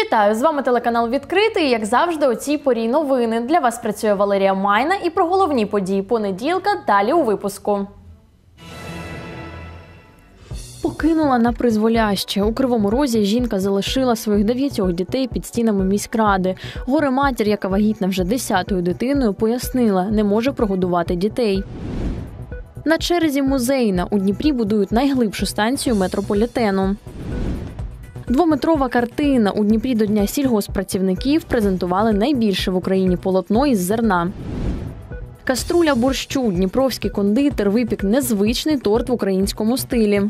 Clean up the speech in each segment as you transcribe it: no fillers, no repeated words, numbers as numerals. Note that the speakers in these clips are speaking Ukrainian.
Вітаю! З вами телеканал «Відкритий». Як завжди, у цій порі новини. Для вас працює Валерія Майна. І про головні події понеділка далі у випуску. Покинула на призволяще. У Кривому Розі жінка залишила своїх 9 дітей під стінами міськради. Горе-матір, яка вагітна вже 10-ю дитиною, пояснила, не може прогодувати дітей. На черзі Музейна. У Дніпрі будують найглибшу станцію метрополітену. 2-метрова картина. У Дніпрі до Дня сільгосппрацівників презентували найбільше в Україні полотно із зерна. Каструля борщу. Дніпровський кондитер випік незвичний торт в українському стилі.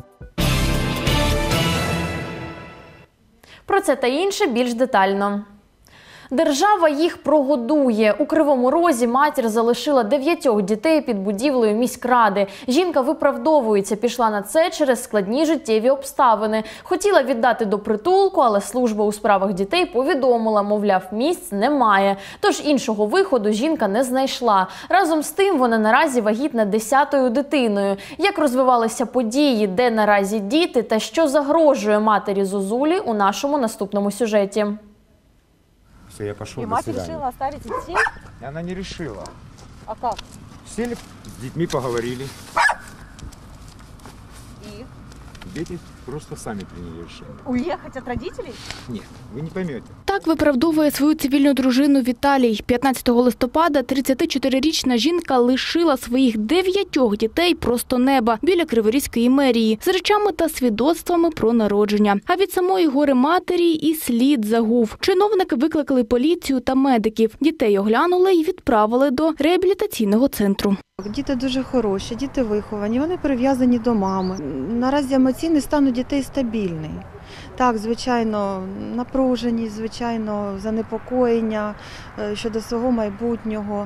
Про це та інше більш детально. Держава їх прогодує. У Кривому Розі матір залишила 9 дітей під будівлею міськради. Жінка виправдовується, пішла на це через складні життєві обставини. Хотіла віддати до притулку, але служба у справах дітей повідомила, мовляв, місць немає. Тож іншого виходу жінка не знайшла. Разом з тим вона наразі вагітна 10-ю дитиною. Як розвивалися події, де наразі діти та що загрожує матері Зозулі у нашому наступному сюжеті. Все, я пошел, и мать решила оставить детей? Она не решила. А как? Сели, с детьми поговорили. И? Дети просто сами приняли решение. Уехать от родителей? Нет, вы не поймете. Так виправдовує свою цивільну дружину Віталій. 15 листопада 34-річна жінка лишила своїх 9 дітей просто неба біля Криворізької мерії з речами та свідоцтвами про народження. А від самої горе-матері і слід загув. Чиновники викликали поліцію та медиків. Дітей оглянули і відправили до реабілітаційного центру. Діти дуже хороші, діти виховані, вони прив'язані до мами. Наразі емоційний стан у дітей стабільний. Так, звичайно, напруженість, звичайно, занепокоєння щодо свого майбутнього.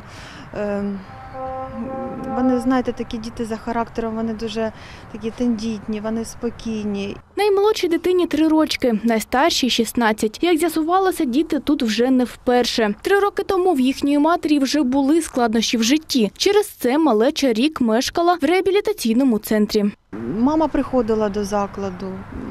Вони, знаєте, такі діти за характером, вони дуже такі тендітні, вони спокійні. Наймолодшій дитині 3 рочки, найстаршій – 16. Як з'ясувалося, діти тут вже не вперше. 3 роки тому в їхньої матері вже були складнощі в житті. Через це малеча рік мешкала в реабілітаційному центрі. Мама приходила до закладу,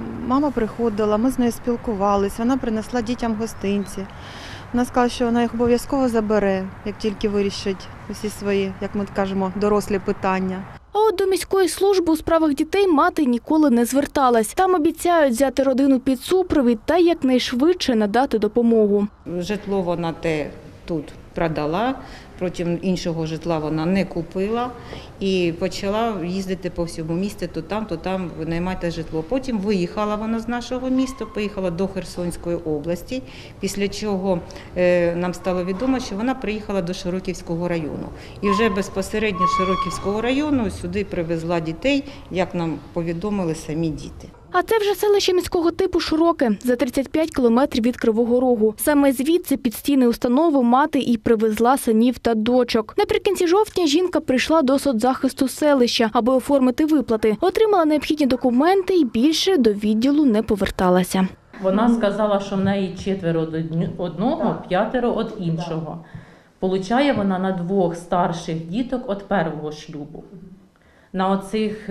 ми з нею спілкувалися, вона принесла дітям гостинці. Вона сказала, що вона їх обов'язково забере, як тільки вирішить усі свої, як ми кажемо, дорослі питання. А от до міської служби у справах дітей мати ніколи не зверталась. Там обіцяють взяти родину під супровід та якнайшвидше надати допомогу. Житло вона тут продала, потім іншого житла вона не купила і почала їздити по всьому місту, то там винаймати житло. Потім виїхала вона з нашого міста, поїхала до Херсонської області, після чого нам стало відомо, що вона приїхала до Широківського району. І вже безпосередньо з Широківського району сюди привезла дітей, як нам повідомили самі діти. А це вже селище міського типу Широке, за 35 кілометрів від Кривого Рогу. Саме звідси під стіни установи мати і привезла синів та дочок. Наприкінці жовтня жінка прийшла до соцзахисту селища, аби оформити виплати. Отримала необхідні документи і більше до відділу не поверталася. Вона сказала, що в неї 4 від одного, 5 від іншого. Получає вона на 2 старших діток від першого шлюбу. На оцих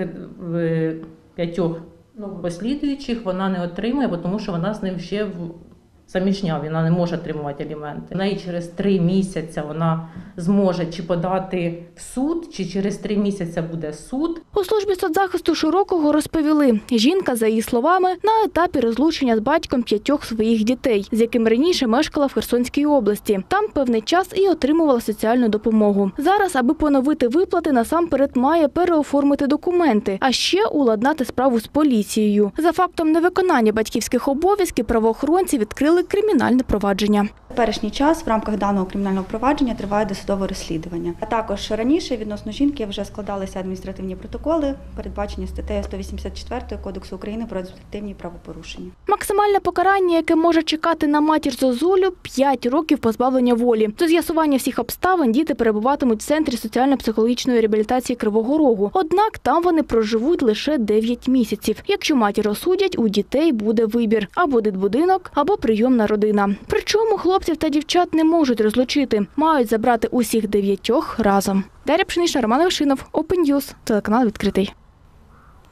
5 послідуючих вона не отримує, тому що вона з ним ще заміжня, вона не може отримувати аліменти. В неї через 3 місяці вона зможе чи подати в суд, чи через 3 місяці буде суд. У службі соцзахисту Широкого розповіли, жінка, за її словами, на етапі розлучення з батьком 5 своїх дітей, з яким раніше мешкала в Херсонській області. Там певний час і отримувала соціальну допомогу. Зараз, аби поновити виплати, насамперед має переоформити документи, а ще уладнати справу з поліцією. За фактом невиконання батьківських обов'язків правоохоронці відкрили кримінальне провадження. В теперішній час в рамках даного кримінального провадження триває досудове розслідування. А також раніше відносно жінки вже складалися адміністративні протоколи, передбачені статтею 184 Кодексу України про адміністративні правопорушення. Максимальне покарання, яке може чекати на матір Зозулю – 5 років позбавлення волі. До з'ясування всіх обставин діти перебуватимуть в Центрі соціально-психологічної реабілітації Кривого Рогу. Однак там вони проживуть лише 9 місяців. Якщо матір осудять, у дітей буде вибір – або дитбудинок, або прийомна родина. Причому хлопців та дівчат не можуть розлучити. Мають забрати усіх 9 разом. Дар'я Пшенична, Роман Вишинов, Open News, телеканал «Відкритий».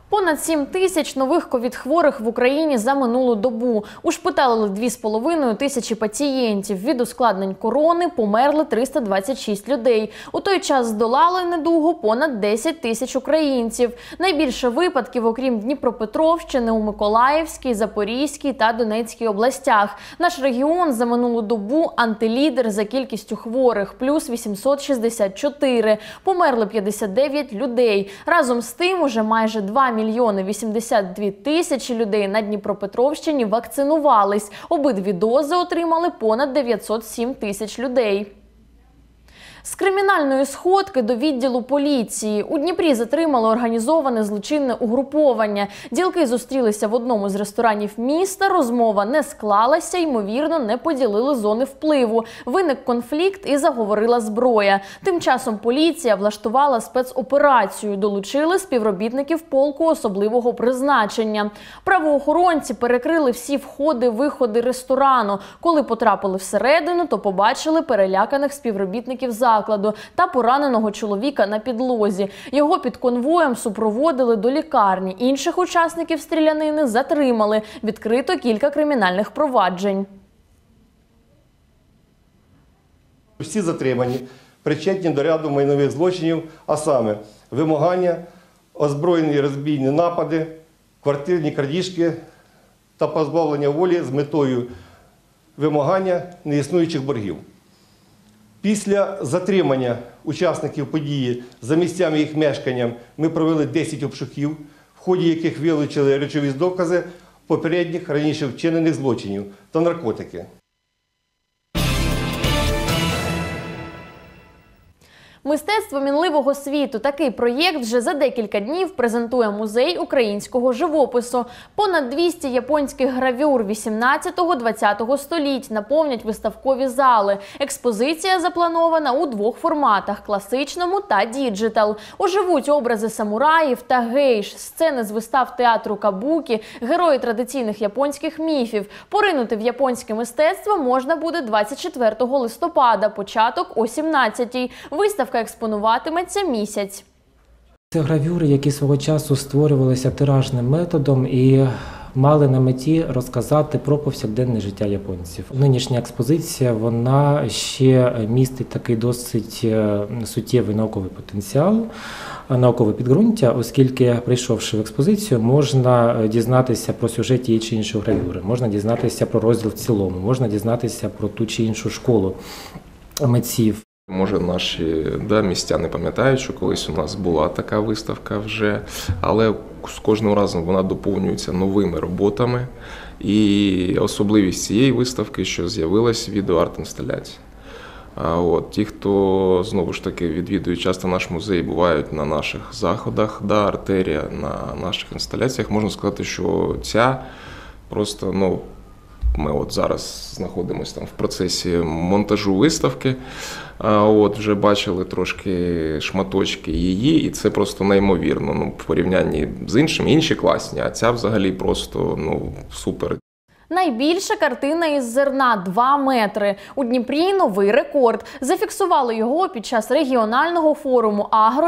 Понад 7 тисяч нових ковід-хворих в Україні за минулу добу. Ушпиталили 2,5 тисячі пацієнтів. Від ускладнень корони померли 326 людей. У той час здолали недугу понад 10 тисяч українців. Найбільше випадків, окрім Дніпропетровщини, у Миколаївській, Запорізькій та Донецькій областях. Наш регіон за минулу добу антилідер за кількістю хворих – плюс 864. Померли 59 людей. Разом з тим, уже майже 2 мільйони 82 тисячі людей на Дніпропетровщині вакцинувались. Обидві дози отримали понад 907 тисяч людей. З кримінальної сходки до відділу поліції. У Дніпрі затримали організоване злочинне угруповання. Ділки зустрілися в одному з ресторанів міста, розмова не склалася, ймовірно, не поділили зони впливу. Виник конфлікт і заговорила зброя. Тим часом поліція влаштувала спецоперацію, долучили співробітників полку особливого призначення. Правоохоронці перекрили всі входи-виходи ресторану. Коли потрапили всередину, то побачили переляканих співробітників закладу та пораненого чоловіка на підлозі. Його під конвоєм супроводили до лікарні. Інших учасників стрілянини затримали. Відкрито кілька кримінальних проваджень. Всі затримані причетні до ряду майнових злочинів, а саме вимагання, озброєні розбійні напади, квартирні крадіжки та позбавлення волі з метою вимагання неіснуючих боргів. Після затримання учасників події за місцями їх мешкання ми провели 10 обшуків, в ході яких вилучили речові докази попередніх раніше вчинених злочинів та наркотики. Мистецтво мінливого світу. Такий проєкт вже за декілька днів презентує музей українського живопису. Понад 200 японських гравюр 18-20 століть наповнять виставкові зали. Експозиція запланована у двох форматах – класичному та діджитал. Оживуть образи самураїв та гейш, сцени з вистав театру кабукі, герої традиційних японських міфів. Поринути в японське мистецтво можна буде 24 листопада, початок о 17-й. Виставка експонуватиметься місяць. Це гравюри, які свого часу створювалися тиражним методом і мали на меті розказати про повсякденне життя японців. Нинішня експозиція, вона ще містить такий досить суттєвий науковий потенціал, наукове підґрунтя, оскільки, прийшовши в експозицію, можна дізнатися про сюжет тієї чи іншої гравюри, можна дізнатися про розділ в цілому, можна дізнатися про ту чи іншу школу митців. Може, наші містяни пам'ятають, що колись у нас була така виставка вже, але з кожним разом вона доповнюється новими роботами. І особливість цієї виставки, що з'явилась відеоарт-інсталяція. Ті, хто, знову ж таки, відвідують часто наш музей, бувають на наших заходах, артерія на наших інсталяціях, можна сказати, що ця просто, ми зараз знаходимося в процесі монтажу виставки, вже бачили трошки шматочки її, і це просто неймовірно, в порівнянні з іншими, інші класні, а ця взагалі просто, супер. Найбільша картина із зерна – 2 метри. У Дніпрі новий рекорд. Зафіксували його під час регіонального форуму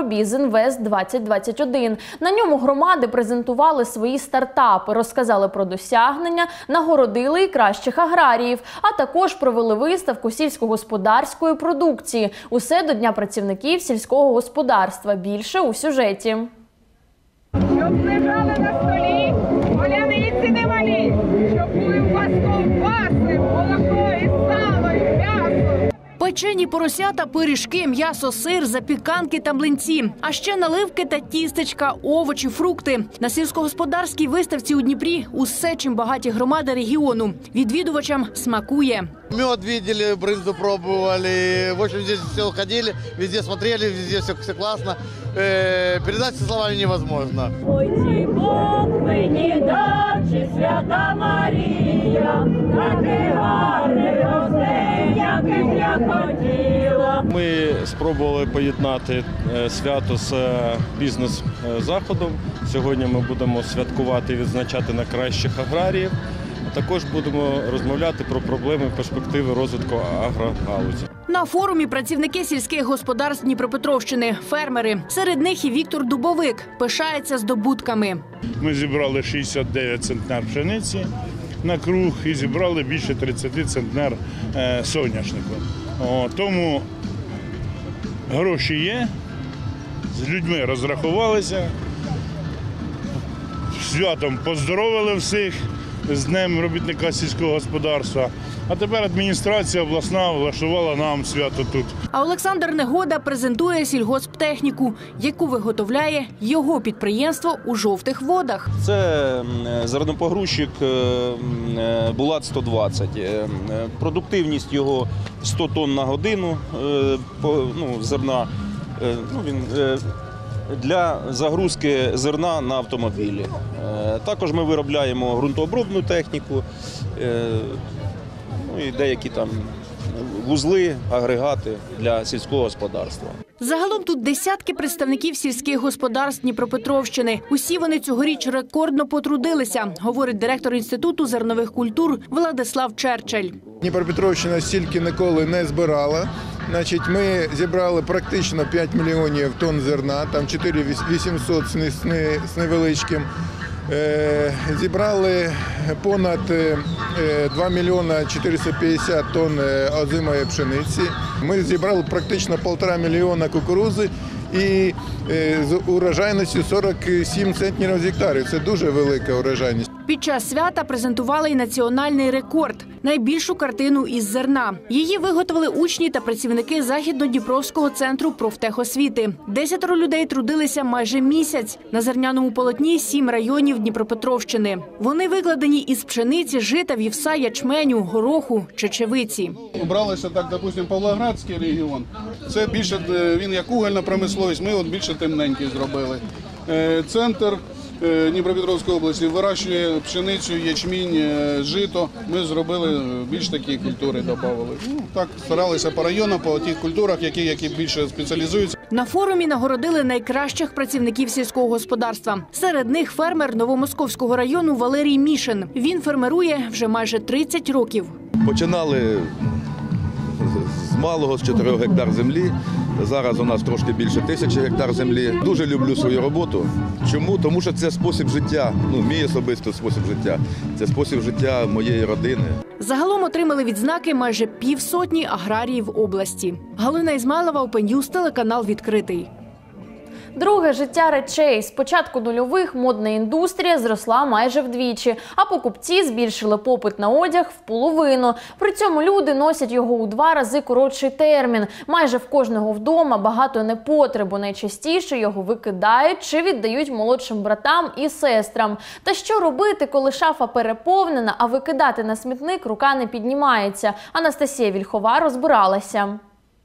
«Агробізінвест-2021». На ньому громади презентували свої стартапи, розказали про досягнення, нагородили і кращих аграріїв, а також провели виставку сільськогосподарської продукції. Усе до Дня працівників сільського господарства. Більше у сюжеті. Щоб лежали на столі, поляниці немалі, щоб були у вас ковбаси, молоко і сало, і м'ясо. Печені поросята, пиріжки, м'ясо, сир, запіканки та млинці. А ще наливки та тістечка, овочі, фрукти. На сільськогосподарській виставці у Дніпрі усе, чим багаті громади регіону. Відвідувачам смакує. Мед видели, брынзу пробовали. В общем, здесь все ходили, везде смотрели, везде все классно. Передать словами невозможно. Ой, ці Бог мені дав, чи свята Марія, такий гарний росте, яким я хотіла. Ми спробували поєднати свято з бізнес-заходом. Сьогодні ми будемо святкувати і відзначати найкращих аграріїв. Також будемо розмовляти про проблеми і перспективи розвитку агрогалузі. На форумі працівники сільських господарств Дніпропетровщини, фермери. Серед них і Віктор Дубовик пишається здобутками. Ми зібрали 69 центнер пшениці на круг і зібрали більше 30 центнер соняшнику. Тому гроші є, з людьми розрахувалися, святом поздоровили всіх, з Днем робітника сільського господарства. А тепер адміністрація обласна влаштувала нам свято тут. А Олександр Негода презентує сільгосптехніку, яку виготовляє його підприємство у Жовтих Водах. Це зернопогрузчик Булат 120. Продуктивність його 100 тонн на годину зерна. Він для загрузки зерна на автомобілі. Також ми виробляємо ґрунтообробну техніку і деякі там вузли, агрегати для сільського господарства. Загалом тут десятки представників сільських господарств Дніпропетровщини. Усі вони цьогоріч рекордно потрудилися, говорить директор Інституту зернових культур Владислав Черчель. Дніпропетровщина стільки ніколи не збирала. Ми зібрали практично 5 мільйонів тонн зерна, там 4800 з невеличким. Зібрали понад 2 мільйона 450 тонн озимої пшениці. Ми зібрали практично 1,5 мільйона кукурудзи і з урожайністю 47 центнерів з гектарів. Це дуже велика урожайність. Під час свята презентували й національний рекорд – найбільшу картину із зерна. Її виготовили учні та працівники Західно-Дніпровського центру профтехосвіти. 10 людей трудилися майже місяць. На зерняному полотні 7 районів Дніпропетровщини. Вони викладені із пшениці, жита, вівса, ячменю, гороху, чечевиці. Обралися так, допустимо, Павлоградський регіон. Це більше, він як угольна промисловість, ми от більше темненький зробили. Центр Дніпропетровської області вирощує пшеницю, ячмінь, жито. Ми зробили більш такі культури, додали. Так старалися по районам, по тих культурах, які більше спеціалізуються. На форумі нагородили найкращих працівників сільського господарства. Серед них фермер Новомосковського району Валерій Мішин. Він фермерує вже майже 30 років. Починали з малого, з 4 гектар землі. Зараз у нас трошки більше 1000 гектар землі. Дуже люблю свою роботу. Чому? Тому що це спосіб життя, мій особистий спосіб життя. Це спосіб життя моєї родини. Загалом отримали відзнаки майже 50 аграріїв області. Галина Ізмайлова, Open News, телеканал «Відкритий». Друге життя речей. З початку нульових модна індустрія зросла майже вдвічі, а покупці збільшили попит на одяг вполовину. При цьому люди носять його у 2 рази коротший термін. Майже в кожного вдома багато непотребу. Найчастіше його викидають чи віддають молодшим братам і сестрам. Та що робити, коли шафа переповнена, а викидати на смітник рука не піднімається? Анастасія Вільхова розбиралася.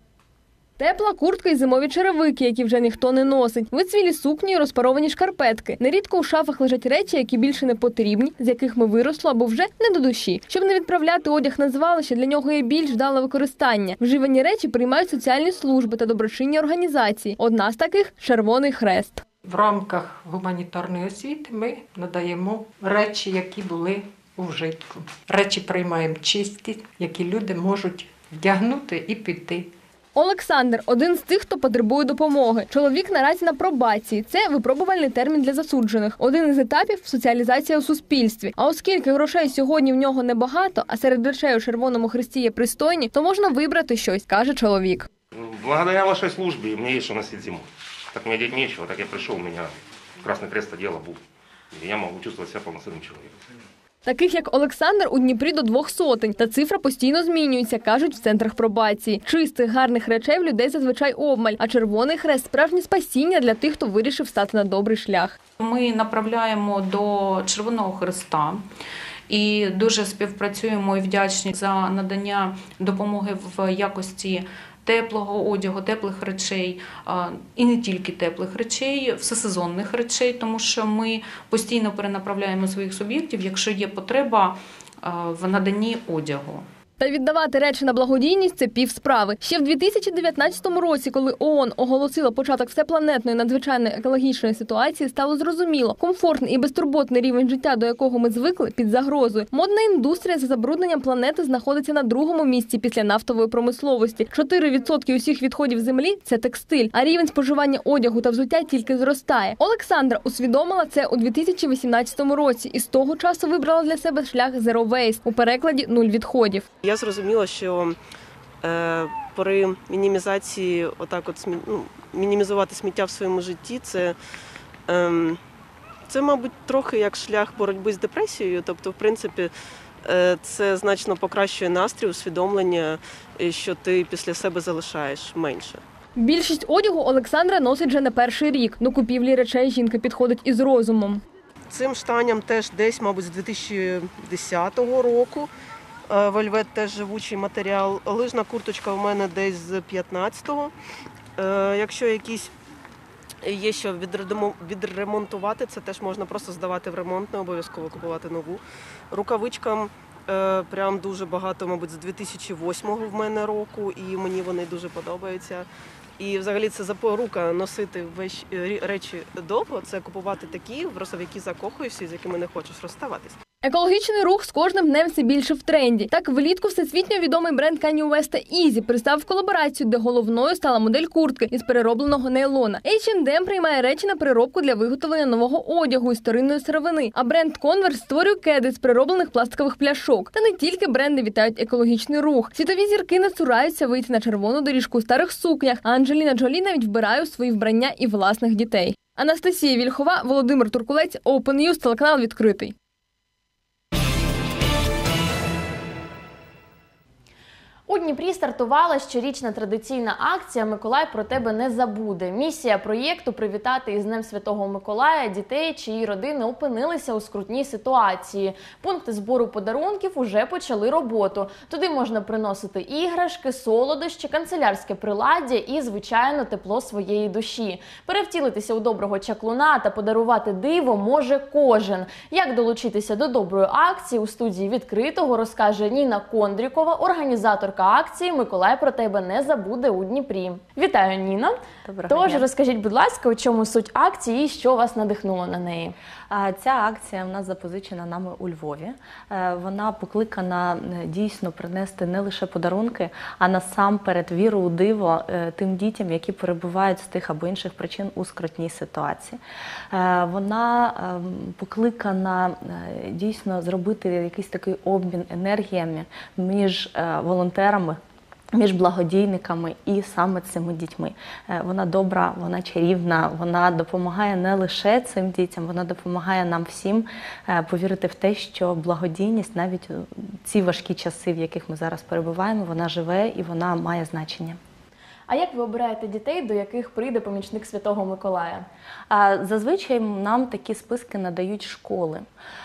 Тепла куртка і зимові черевики, які вже ніхто не носить. Вицвілі сукні і розпаровані шкарпетки. Нерідко у шафах лежать речі, які більше не потрібні, з яких ми виросли або вже не до душі. Щоб не відправляти одяг на звалище, для нього є більш вдале використання. Вживані речі приймають соціальні служби та доброчинні організації. Одна з таких – Червоний Хрест. В рамках гуманітарної освіти ми надаємо речі, які були у вжитку. Речі приймаємо чисті, які люди можуть вдягнути і піти. Олександр – один з тих, хто потребує допомоги. Чоловік наразі на пробації. Це випробувальний термін для засуджених. Один із етапів – соціалізація у суспільстві. А оскільки грошей сьогодні в нього небагато, а серед речей у Червоному Хресті є пристойні, то можна вибрати щось, каже чоловік. Благодаря вашей службе мне есть что носить зиму. Так мне одеть нечего, так я пришел, у меня Красный Крест одел обул. И я могу чувствовать себя полноценным человеком. Таких, як Олександр, у Дніпрі до 200, та цифра постійно змінюється, кажуть в центрах пробації. Чистих, гарних речей в людей зазвичай обмаль, а Червоний Хрест – справжнє спасіння для тих, хто вирішив стати на добрий шлях. Ми направляємо до Червоного Хреста і дуже співпрацюємо і вдячні за надання допомоги в якості теплого одягу, теплих речей, і не тільки теплих речей, всесезонних речей, тому що ми постійно перенаправляємо своїх суб'єктів, якщо є потреба в наданні одягу. Та віддавати речі на благодійність – це півсправи. Ще в 2019 році, коли ООН оголосила початок всепланетної надзвичайної екологічної ситуації, стало зрозуміло, комфортний і безтурботний рівень життя, до якого ми звикли, під загрозою. Модна індустрія за забрудненням планети знаходиться на другому місці після нафтової промисловості. 4% усіх відходів землі – це текстиль, а рівень споживання одягу та взуття тільки зростає. Олександра усвідомила це у 2018 році і з того часу вибрала для себе шлях Zero Waste, у перекладі «нуль відходів». Я зрозуміла, що при мінімізації, мінімізувати сміття в своєму житті, це, мабуть, трохи як шлях боротьби з депресією. Тобто, в принципі, це значно покращує настрій, усвідомлення, що ти після себе залишаєш менше. Більшість одягу Олександра носить вже не перший рік. До купівлі речей жінка підходить із розумом. Цим штаням теж десь, мабуть, з 2010 року. Вельвет теж живучий матеріал. Лижна курточка у мене десь з 15-го. Якщо якісь є що відремонтувати, це теж можна просто здавати в ремонт, не обов'язково купувати нову. Рукавичкам прям дуже багато, мабуть, з 2008 в мене року, і мені вони дуже подобаються. І взагалі це запорука носити речі довго, це купувати такі, в які закохуєшся і з якими не хочеш розставатись. Екологічний рух з кожним днем все більше в тренді. Так, влітку всесвітньо відомий бренд Kanye West Yeezy представив колаборацію, де головною стала модель куртки із переробленого нейлона. H&M приймає речі на переробку для виготовлення нового одягу із старинної сировини, а бренд Converse створює кеди з перероблених пластикових пляшок. Та не тільки бренди вітають екологічний рух. Світові зірки не цураються вийти на червону доріжку у старих сукнях, а Анджеліна Джолі навіть вбирає у свої вбрання і власних дітей. Анастасія Вільхова, Володимир Туркулець, Open News, телеканал «Відкритий». У Дніпрі стартувала щорічна традиційна акція «Миколай про тебе не забуде». Місія проєкту – привітати із Днем Святого Миколая дітей, чиї родини опинилися у скрутній ситуації. Пункти збору подарунків уже почали роботу. Туди можна приносити іграшки, солодощі, канцелярське приладдя і, звичайно, тепло своєї душі. Перевтілитися у доброго чаклуна та подарувати диво може кожен. Як долучитися до доброї акції, у студії «Відкритого» розкаже Ніна Кондрікова, організаторка акції «Миколай про тебе не забуде» у Дніпрі. Вітаю, Ніно! Тож, розкажіть, будь ласка, у чому суть акції і що вас надихнуло на неї? Ця акція у нас запозичена нами у Львові. Вона покликана дійсно принести не лише подарунки, а насамперед віру у диво тим дітям, які перебувають з тих або інших причин у скрутній ситуації. Вона покликана дійсно зробити якийсь такий обмін енергіями між волонтерами, між благодійниками і саме цими дітьми. Вона добра, вона чарівна, вона допомагає не лише цим дітям, вона допомагає нам всім повірити в те, що благодійність навіть у ці важкі часи, в яких ми зараз перебуваємо, вона живе і вона має значення. А як ви обираєте дітей, до яких прийде помічник Святого Миколая? Зазвичай нам такі списки надають школи.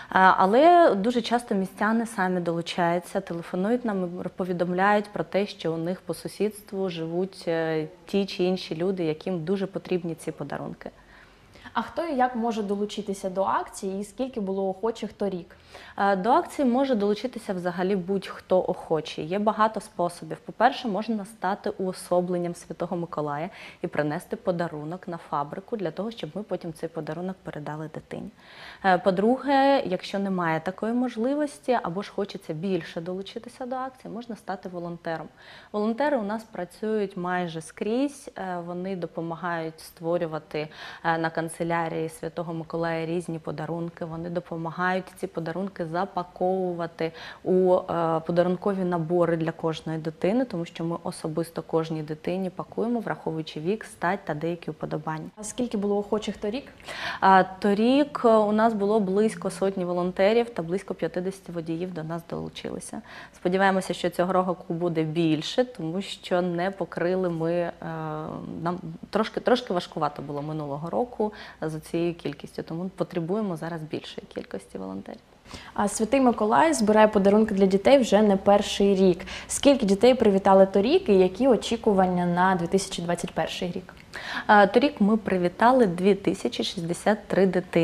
Але дуже часто містяни самі долучаються, телефонують нам і повідомляють про те, що у них по сусідству живуть ті чи інші люди, яким дуже потрібні ці подарунки. А хто і як може долучитися до акції і скільки було охочих торік? До акції може долучитися взагалі будь-хто охочий. Є багато способів. По-перше, можна стати уособленням Святого Миколая і принести подарунок на фабрику для того, щоб ми потім цей подарунок передали дитині. По-друге, якщо немає такої можливості або ж хочеться більше долучитися до акції, можна стати волонтером. Волонтери у нас працюють майже скрізь, вони допомагають створювати на канцелярії Святого Миколая різні подарунки, вони допомагають ці подарунки запаковувати у подарункові набори для кожної дитини, тому що ми особисто кожній дитині пакуємо, враховуючи вік, стать та деякі уподобання. А скільки було охочих торік? Торік у нас було близько 100 волонтерів та близько 50 водіїв до нас долучилися. Сподіваємося, що цього року буде більше, тому що не покрили ми, нам трошки важкувато було минулого року за цією кількістю, тому потребуємо зараз більшої кількості волонтерів. А Святий Миколай збирає подарунки для дітей вже не перший рік. Скільки дітей привітали торік і які очікування на 2021 рік? Торік ми привітали 2063 дитини.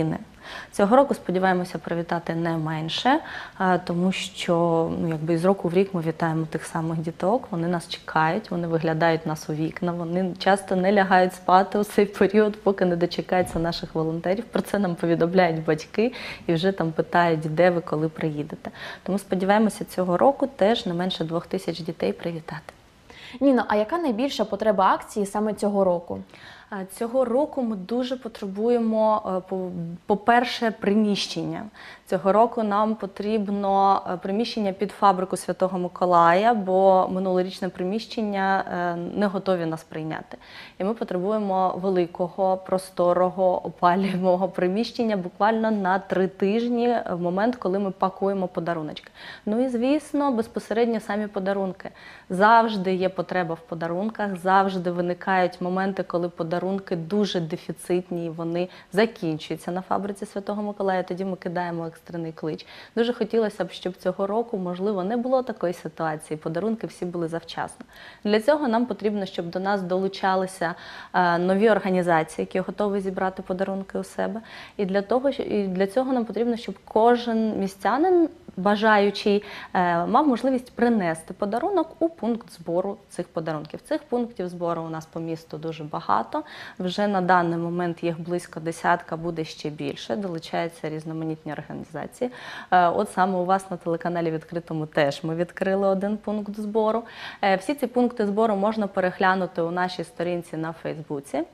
Цього року сподіваємося привітати не менше, тому що з року в рік ми вітаємо тих самих діток, вони нас чекають, вони виглядають нас у вікна, вони часто не лягають спати у цей період, поки не дочекаються наших волонтерів. Про це нам повідомляють батьки і вже там питають, де ви, коли приїдете. Тому сподіваємося цього року теж не менше 2000 дітей привітати. Ніно, а яка найбільша потреба акції саме цього року? Цього року ми дуже потребуємо, по-перше, приміщення. Цього року нам потрібно приміщення під фабрику Святого Миколая, бо минулорічне приміщення не готові нас прийняти. І ми потребуємо великого, просторого, опалювального приміщення буквально на 3 тижні в момент, коли ми пакуємо подаруночки. Ну і, звісно, безпосередньо самі подарунки. Завжди є потреба в подарунках, завжди виникають моменти, коли подарунки дуже дефіцитні, і вони закінчуються на фабриці Святого Миколая, тоді ми кидаємо екстрений клич. Дуже хотілося б, щоб цього року, можливо, не було такої ситуації, подарунки всі були завчасно. Для цього нам потрібно, щоб до нас долучалися нові організації, які готові зібрати подарунки у себе. І для цього нам потрібно, щоб кожен містянин, бажаючий, мав можливість принести подарунок у пункт збору цих подарунків. Цих пунктів збору у нас по місту дуже багато. Вже на даний момент їх близько 10, буде ще більше. Долучаються різноманітні організації. От саме у вас на телеканалі відкритому теж ми відкрили один пункт збору. Всі ці пункти збору можна переглянути у нашій сторінці на Фейсбуці,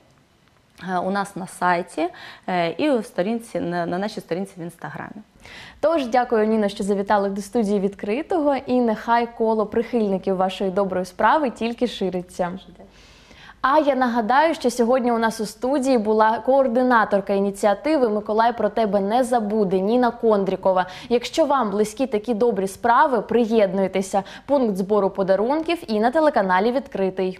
у нас на сайті і на нашій сторінці в Інстаграмі. Тож, дякую, Ніно, що завітали до студії відкритого, і нехай коло прихильників вашої доброї справи тільки шириться. А я нагадаю, що сьогодні у нас у студії була координаторка ініціативи «Миколай про тебе не забуде» Ніна Кондрікова. Якщо вам близькі такі добрі справи, приєднуйтеся. Пункт збору подарунків і на телеканалі «Відкритий».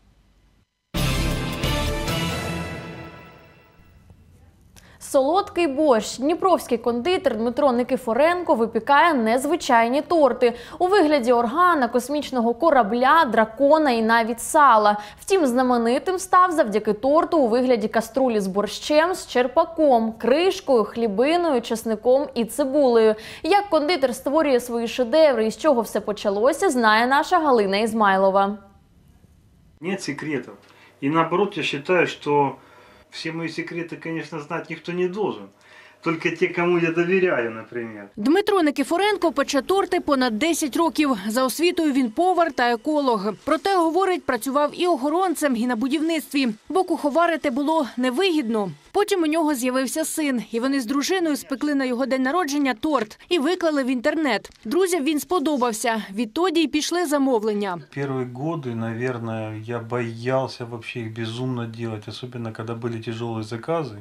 Солодкий борщ. Дніпровський кондитер Дмитро Никифоренко випікає незвичайні торти у вигляді органа, космічного корабля, дракона і навіть сала. Втім, знаменитим став завдяки торту у вигляді каструлі з борщем, з черпаком, кришкою, хлібиною, чесником і цибулею. Як кондитер створює свої шедеври і з чого все почалося, знає наша Галина Ізмайлова. Нет секретов. И наоборот, я считаю, что все мои секреты, конечно, знать никто не должен. Только те, кому я довіряю, наприклад. Дмитро Никифоренко пече торти понад 10 років. За освітою він повар та еколог. Проте, говорить, працював і охоронцем, і на будівництві, бо куховарити було невигідно. Потім у нього з'явився син, і вони з дружиною спекли на його день народження торт і виклали в інтернет. Друзям він сподобався. Відтоді й пішли замовлення. Первые годы, наверное, я боялся вообще их безумно делать, особенно когда были тяжелые заказы.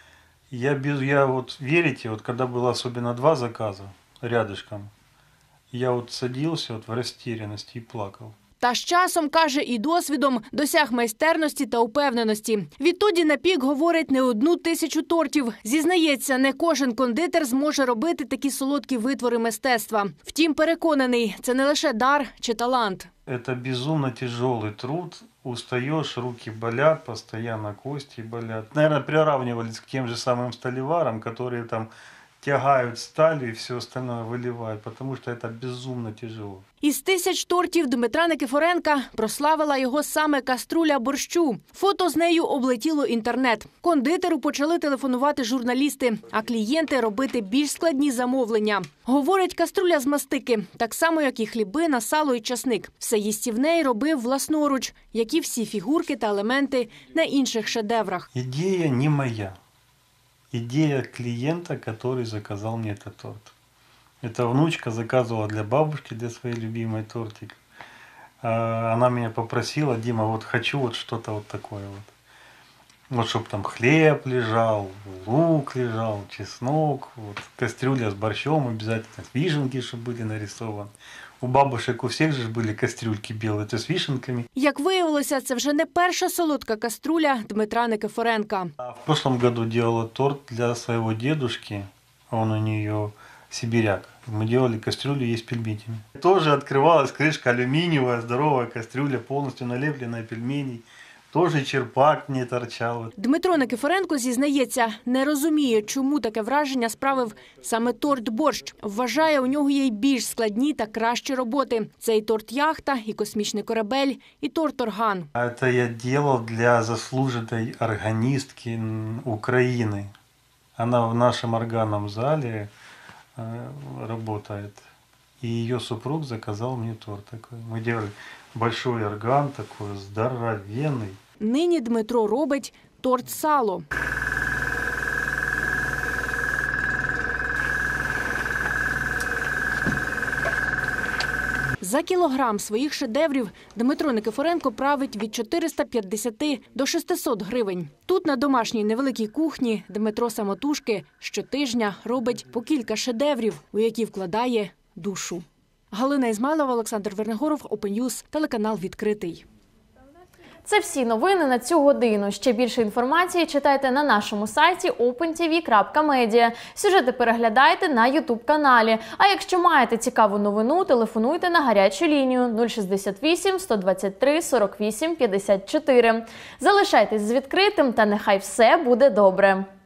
Я вот, верите, вот когда было особенно 2 заказа рядышком, я вот садился вот в растерянности и плакал. Та з часом, каже, і досвідом досяг майстерності та упевненості. Відтоді напік, говорить, не 1000 тортів. Зізнається, не кожен кондитер зможе робити такі солодкі витвори мистецтва. Втім, переконаний, це не лише дар чи талант. Это безумно тяжелый труд. Устаешь, руки болят, постоянно кости болят. Наверное, приравнивались к тем же самым столеварам, которые там тягают сталь и все остальное выливают, потому что это безумно тяжело. Із 1000 тортів Дмитра Никифоренка прославила його саме каструля борщу. Фото з нею облетіло інтернет. Кондитеру почали телефонувати журналісти, а клієнти робити більш складні замовлення. Говорить, каструля з мастики, так само, як і хлібина, сало і часник. Все їстівне робив власноруч, як і всі фігурки та елементи на інших шедеврах. Идея не моя. Идея клиента, который заказал мне этот торт. Эта внучка заказывала для бабушки, для своей любимой тортик. Она меня попросила: Дима, вот хочу вот что-то вот такое вот. Вот чтобы там хлеб лежал, лук лежал, чеснок, вот кастрюля с борщом обязательно, вишенки, чтобы были нарисованы. У бабушек у всіх же були кастрюльки білі, то з вишенками. Як виявилося, це вже не перша солодка каструля Дмитра Никифоренка. В прошлом году делала торт для своего дедушки, он у нее сибиряк. Мы делали кастрюлю есть пельменями. Тоже открывалась крышка алюминиевая, здоровая кастрюля, полностью налепленная пельменей. Тоже черпак мне торчал. Дмитро Никифоренко зізнається, не розуміє, чому таке враження справив саме торт-борщ. Вважає, у нього є й більш складні та кращі роботи. Це і торт-яхта, і космічний корабель, і торт-орган. Это я делал для заслуженной органистки Украины. Она в нашем органном зале работает. И ее супруг заказал мне торт такой. Мы делали большой орган такой, здоровенный. Нині Дмитро робить торт-сало. За кілограм своїх шедеврів Дмитро Никифоренко править від 450 до 600 гривень. Тут, на домашній невеликій кухні, Дмитро самотужки щотижня робить по кілька шедеврів, у які вкладає душу. Галина Ізмайлова, Олександр Вернигоров, Open News, телеканал «Відкритий». Це всі новини на цю годину. Ще більше інформації читайте на нашому сайті opentv.media. Сюжети переглядайте на YouTube-каналі. А якщо маєте цікаву новину, телефонуйте на гарячу лінію 068 123 48 54. Залишайтесь з відкритим та нехай все буде добре.